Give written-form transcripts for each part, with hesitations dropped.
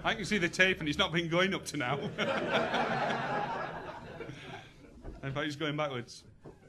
I can see the tape and it's not been going up to now. In fact, it's going backwards.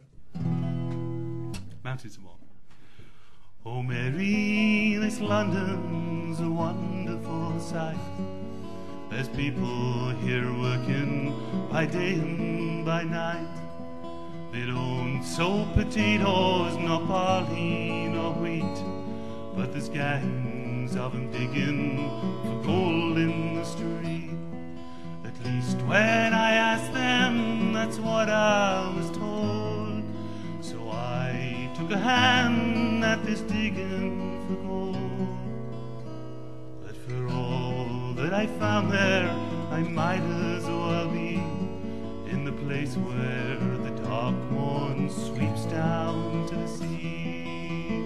Mounted some more. Oh, Mary, this London's a wonderful sight. There's people here working by day and by night. They don't sow potatoes, nor barley, nor wheat, but there's gangs of them digging for gold in the street. At least when I asked them, that's what I was told. So I took a hand at this digging for gold. But for all that I found there, I might as well be in the place where the dark morn sweeps down to the sea.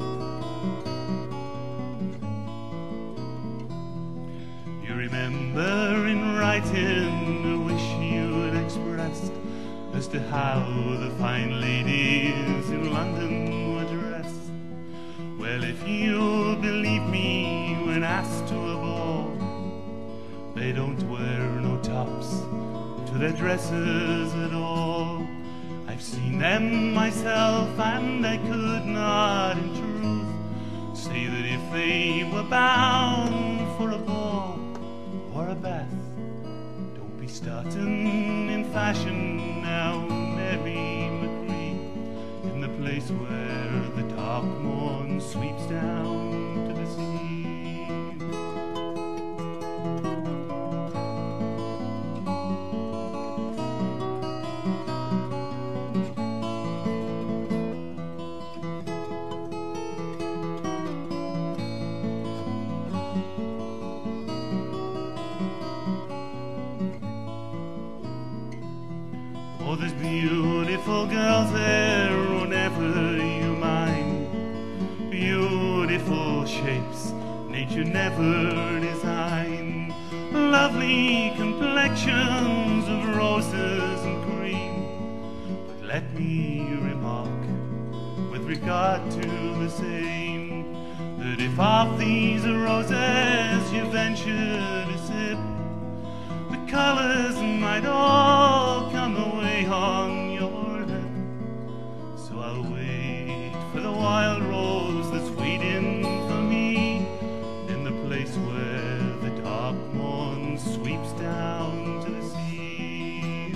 You remember in writing a wish you had expressed as to how the fine ladies in London were dressed. Well, if you'll believe me, when asked to a ball, they don't wear no tops to their dresses at all. I've seen them myself, and I could not in truth say that if they were bound for a ball or a bath. Don't be starting in fashion now, Mary McCree, in the place where the dark morn sweeps down to the sea. Oh, there's beautiful girls there, oh, never you mind. Beautiful shapes nature never designed. Lovely complexions of roses and cream. But let me remark, with regard to the same, that if of these roses you venture to sip, the colours might all come away on your lip. So I'll wait for the wild rose that's waiting for me in the place where the dark morn sweeps down to the sea.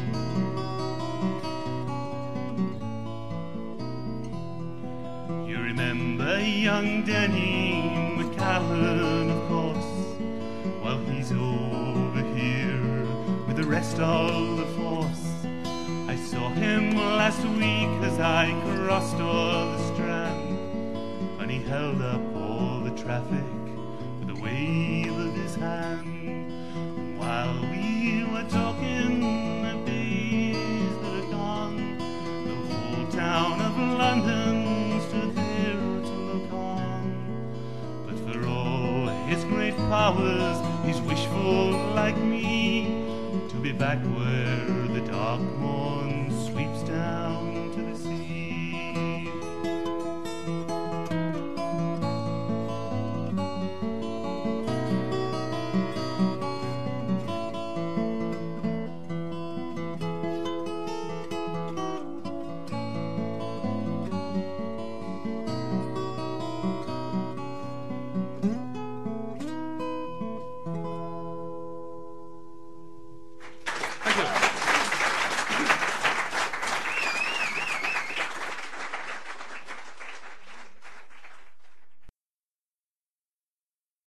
You remember young Denny McCallan, of course? Well, he's over here with the rest of the force. I saw him last week as I crossed o'er the Strand, and he held up all the traffic with a wave of his hand. And while we were talking of days that are gone, the whole town of London stood there to look on. But for all his great powers, he's wishful like me, to be back where the dark morn sweeps down